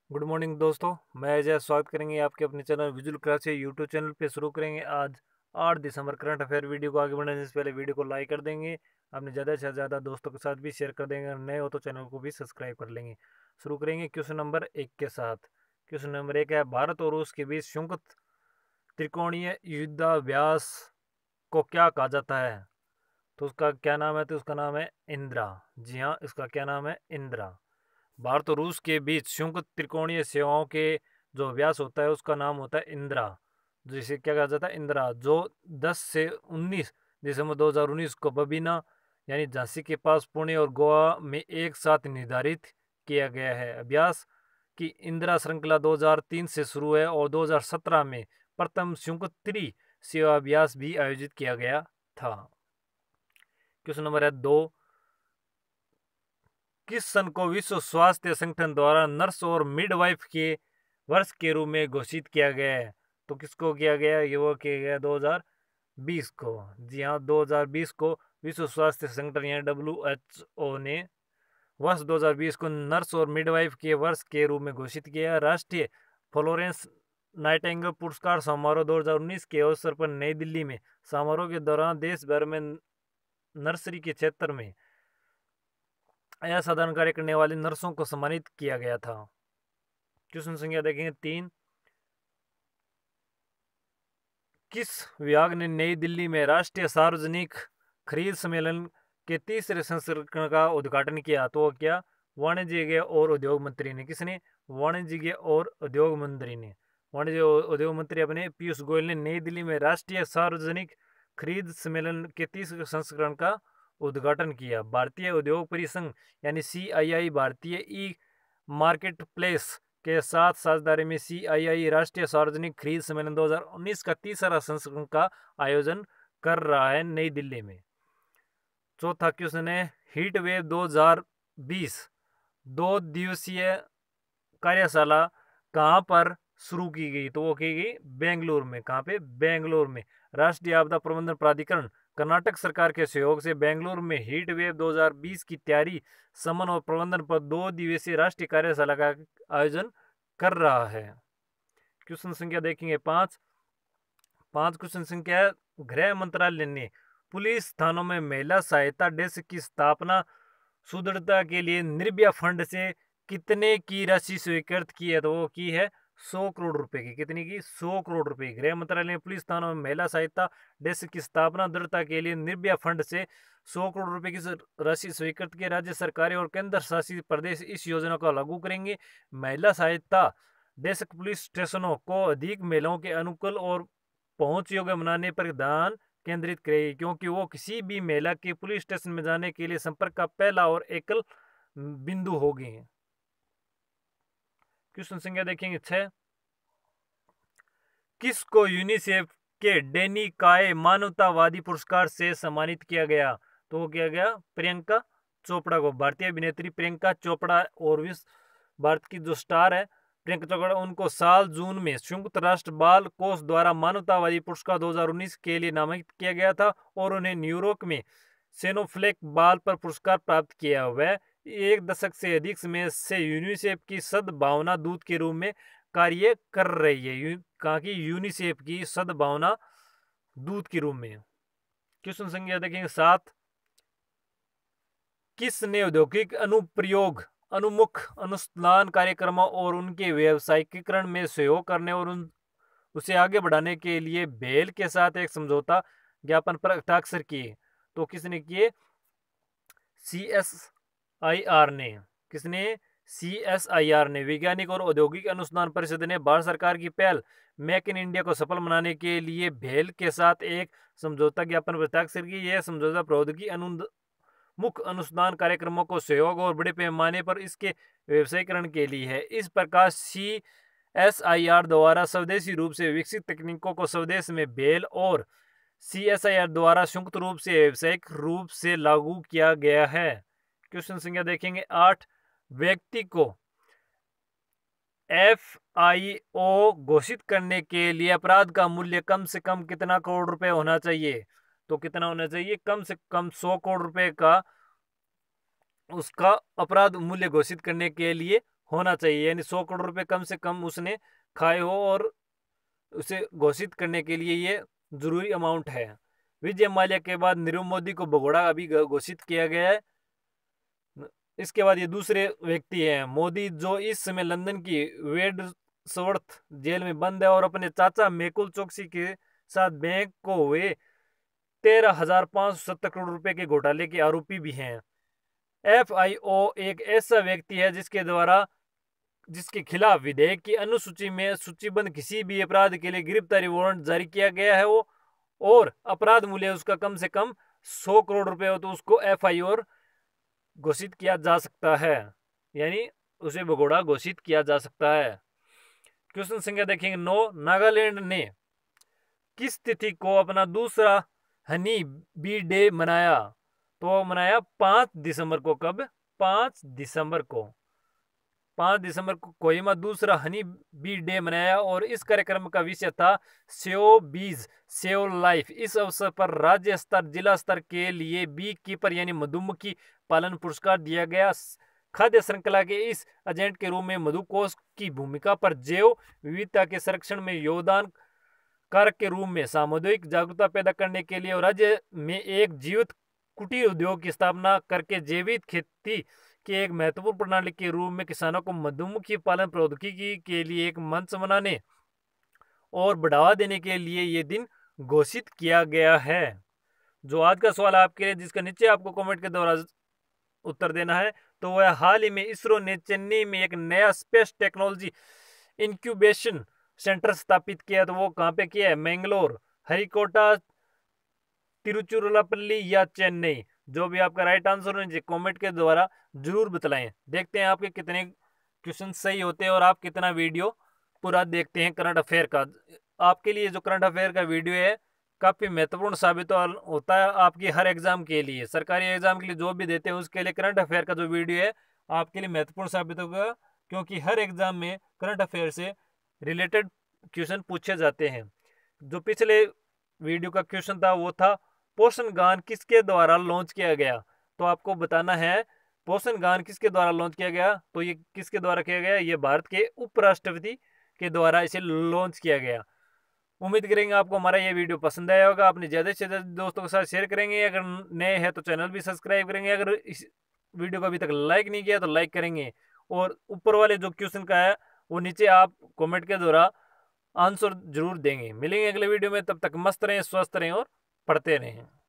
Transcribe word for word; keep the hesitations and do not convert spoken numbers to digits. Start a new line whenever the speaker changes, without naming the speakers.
Good morning दोस्तों, मैं अजय स्वागत करेंगे आपके अपने channel visual class YouTube channel पे। शुरू करेंगे आज आठ दिसंबर करंट अफेयर। वीडियो को आगे बढ़ने से पहले वीडियो को लाइक कर देंगे, अपने ज़्यादा से ज़्यादा दोस्तों के साथ भी शेयर कर देंगे। अगर नए हो तो चैनल को भी सब्सक्राइब कर लेंगे। शुरू करेंगे क्वेश्चन नंबर एक के साथ। क्वेश्चन नंबर एक है, भारत और रूस के बीच संयुक्त त्रिकोणीय युद्धाभ्यास को क्या कहा जाता है? तो उसका क्या नाम है? तो उसका नाम है इंदिरा। जी हाँ, इसका क्या नाम है? इंदिरा। भारत और रूस के बीच संयुक्त त्रिकोणीय सेवाओं के जो अभ्यास होता है उसका नाम होता है इंदिरा, जिसे क्या कहा जाता है? इंदिरा। जो दस से उन्नीस दिसंबर दो हज़ार उन्नीस को बबीना यानी झांसी के पास पुणे और गोवा में एक साथ निर्धारित किया गया है। अभ्यास की इंदिरा श्रृंखला दो हज़ार तीन से शुरू है और दो हज़ार सत्रह में प्रथम संयुक्त त्रि सेवा अभ्यास भी आयोजित किया गया था। क्वेश्चन नंबर है दो, किस सन को विश्व स्वास्थ्य संगठन द्वारा नर्स और मिडवाइफ के वर्ष के रूप में घोषित किया गया है? तो किसको किया गया? ये वो किया गया दो हज़ार बीस को। जी हाँ, दो हज़ार बीस को विश्व स्वास्थ्य संगठन यानी डब्ल्यू एच ओ ने वर्ष दो हज़ार बीस को नर्स और मिडवाइफ के वर्ष के रूप में घोषित किया। राष्ट्रीय फ्लोरेंस नाइटिंगेल पुरस्कार समारोह दो हज़ार उन्नीस के अवसर पर नई दिल्ली में समारोह के दौरान देश भर में नर्सरी के क्षेत्र में असाधारण कार्य करने वाली नर्सों को सम्मानित किया गया था। क्वेश्चन संख्या देखेंगे तीन, किस विभाग ने नई दिल्ली में राष्ट्रीय सार्वजनिक खरीद सम्मेलन के तीसरे संस्करण का उद्घाटन किया? तो क्या वाणिज्य और उद्योग मंत्री ने। किसने? वाणिज्य और उद्योग मंत्री ने। वाणिज्य और उद्योग मंत्री अपने पीयूष गोयल ने नई दिल्ली में राष्ट्रीय सार्वजनिक खरीद सम्मेलन के तीसरे संस्करण का उद्घाटन किया। भारतीय उद्योग परिसंघ यानी सी आई आई भारतीय ई मार्केट प्लेस के साथ साझेदारी में सी आई आई राष्ट्रीय सार्वजनिक खरीद सम्मेलन दो हज़ार उन्नीस का तीसरा संस्करण का आयोजन कर रहा है नई दिल्ली में। चौथा क्वेश्चन है, हीट वेव दो हज़ार बीस दो दिवसीय कार्यशाला कहाँ पर शुरू की गई? तो वो की गई बेंगलुरु में। कहाँ पे? बेंगलुरु में। राष्ट्रीय आपदा प्रबंधन प्राधिकरण कर्नाटक सरकार के सहयोग से बेंगलुरु में हीट वेव दो हज़ार बीस की तैयारी, समन और प्रबंधन पर दो दिवसीय राष्ट्रीय कार्यशाला का आयोजन कर रहा है। क्वेश्चन संख्या देखेंगे पांच। पांच क्वेश्चन संख्या है, गृह मंत्रालय ने पुलिस थानों में महिला सहायता डेस्क की स्थापना सुदृढ़ता के लिए निर्भया फंड से कितने की राशि स्वीकृत की है? तो वो की है सौ करोड़ रुपए की। कितनी की? सौ करोड़ रुपए। गृह मंत्रालय ने पुलिस थानों में महिला सहायता डेस्क की स्थापना दृढ़ता के लिए निर्भया फंड से सौ करोड़ रुपए की राशि स्वीकृत की। राज्य सरकारें और केंद्र शासित प्रदेश इस योजना को लागू करेंगे। महिला सहायता डेस्क पुलिस स्टेशनों को अधिक महिलाओं के अनुकूल और पहुंच योग्य बनाने पर ध्यान केंद्रित करेगी, क्योंकि वो किसी भी महिला के पुलिस स्टेशन में जाने के लिए संपर्क का पहला और एकल बिंदु होगी। क्वेश्चन संख्या देखेंगे छह, किसको यूनिसेफ के डेनी काय मानवतावादी पुरस्कार से सम्मानित किया गया? तो वो किया गया प्रियंका चोपड़ा को। भारतीय अभिनेत्री प्रियंका चोपड़ा और विश्व भारत की जो स्टार है प्रियंका चोपड़ा, उनको साल जून में संयुक्त राष्ट्र बाल कोष द्वारा मानवतावादी पुरस्कार दो हज़ार उन्नीस के लिए नामांकित किया गया था और उन्हें न्यूयॉर्क में सेनोफ्लेक बाल पर पुरस्कार प्राप्त किया। वह एक दशक से अधिक समय से यूनिसेफ की सद्भावना दूत के रूप में कार्य कर रही है। कहा कि यूनिसेफ की सद्भावना दूत के रूप में। क्वेश्चन संख्या देखेंगे सात, किसने औद्योगिक अनुप्रयोग अनुमुख अनुसंधान कार्यक्रमों और उनके व्यावसायिकीकरण में सहयोग करने और उन उसे आगे बढ़ाने के लिए बेल के साथ एक समझौता ज्ञापन पर हस्ताक्षर किए? तो किसने किए? सी एस आई आर ने। किसने? सी एस आई आर ने। वैज्ञानिक और औद्योगिक अनुसंधान परिषद ने भारत सरकार की पहल मेक इन इंडिया को सफल बनाने के लिए भेल के साथ एक समझौता ज्ञापन पर हस्ताक्षर की। यह समझौता प्रौद्योगिकी अनु मुख्य अनुसंधान कार्यक्रमों को सहयोग और बड़े पैमाने पर इसके व्यवसायीकरण के लिए है। इस प्रकार सी एस आई आर द्वारा स्वदेशी रूप से विकसित तकनीकों को स्वदेश में बेल और सी एस आई आर द्वारा संयुक्त रूप से व्यावसायिक रूप से लागू किया गया है। क्वेश्चन संख्या देखेंगे आठ, व्यक्ति को एफ आई ओ घोषित करने के लिए अपराध का मूल्य कम से कम कितना करोड़ रुपए होना चाहिए? तो कितना होना चाहिए? कम से कम सौ करोड़ रुपए का उसका अपराध मूल्य घोषित करने के लिए होना चाहिए, यानी सौ करोड़ रुपए कम से कम उसने खाए हो, और उसे घोषित करने के लिए ये जरूरी अमाउंट है। विजय माल्या के बाद नीरव मोदी को भगोड़ा अभी घोषित किया गया है। इसके बाद ये दूसरे व्यक्ति हैं मोदी, जो इस समय लंदन की वेडसवर्थ जेल में बंद है और अपने चाचा मेकुल चोकसी के साथ बैंक को हुए तेरह हजार पांच सौ सत्तर करोड़ रुपए के घोटाले के आरोपी भी हैं। एफ आई ओ एक ऐसा व्यक्ति है जिसके द्वारा जिसके खिलाफ विधेयक की अनुसूची में सूचीबद्ध किसी भी अपराध के लिए गिरफ्तारी वारंट जारी किया गया है वो, और अपराध मूल्य उसका कम से कम सौ करोड़ रुपए हो तो उसको एफ आई ओ घोषित किया जा सकता है, यानी उसे भगोड़ा घोषित किया जा सकता है। क्वेश्चन संख्या देखेंगे नौ। नागालैंड ने किस तिथि को अपना दूसरा हनी बी डे मनाया? तो मनाया पांच दिसंबर को। कब? पांच दिसंबर को। पांच दिसंबर को कोहिमा दूसरा हनी बी डे मनाया, और इस कार्यक्रम का विषय था सेव बीज सेव लाइफ। इस अवसर पर राज्य स्तर जिला स्तर के लिए बी कीपर यानी मधुमक्खी पालन पुरस्कार दिया गया। खाद्य श्रृंखला के इस एजेंट के रूप में मधुकोश की भूमिका पर जैव विविधता के संरक्षण में योगदान कारक के रूप में सामुदायिक जागरूकता पैदा करने के लिए और राज्य में एक जीवित कुटीर उद्योग की स्थापना करके जैविक खेती के एक महत्वपूर्ण प्रणाली के रूप में किसानों को मधुमक्खी पालन प्रौद्योगिकी के लिए एक मंच बनाने और बढ़ावा देने के लिए ये दिन घोषित किया गया है। जो आज का सवाल आपके लिए, जिसका नीचे आपको कमेंट के द्वारा उत्तर देना है, तो वह हाल ही में इसरो ने चेन्नई में एक नया स्पेस टेक्नोलॉजी इंक्यूबेशन सेंटर स्थापित किया। तो वो कहाँ पे किया है? मैंगलोर, हरिकोटा, तिरुचिरापल्ली या चेन्नई। जो भी आपका राइट आंसर हो कमेंट के द्वारा जरूर बतलाएं। देखते हैं आपके कितने क्वेश्चन सही होते हैं और आप कितना वीडियो पूरा देखते हैं करंट अफेयर का। आपके लिए जो करंट अफेयर का वीडियो है काफ़ी महत्वपूर्ण साबित होता है आपकी हर एग्जाम के लिए, सरकारी एग्जाम के लिए जो भी देते हैं उसके लिए करंट अफेयर का जो वीडियो है आपके लिए महत्वपूर्ण साबित होगा, क्योंकि हर एग्जाम में करंट अफेयर से रिलेटेड क्वेश्चन पूछे जाते हैं। जो पिछले वीडियो का क्वेश्चन था वो था पोषण गान किसके द्वारा लॉन्च किया गया? तो आपको बताना है पोषण गान किसके द्वारा लॉन्च किया गया। तो ये किसके द्वारा किया गया? ये भारत के उपराष्ट्रपति के द्वारा इसे लॉन्च किया गया। उम्मीद करेंगे आपको हमारा ये वीडियो पसंद आया होगा। अपने ज़्यादा से ज़्यादा दोस्तों के साथ शेयर करेंगे। अगर नए हैं तो चैनल भी सब्सक्राइब करेंगे। अगर इस वीडियो को अभी तक लाइक नहीं किया तो लाइक करेंगे, और ऊपर वाले जो क्वेश्चन का है वो नीचे आप कमेंट के द्वारा आंसर जरूर देंगे। मिलेंगे अगले वीडियो में, तब तक मस्त रहें, स्वस्थ रहें और पढ़ते रहें।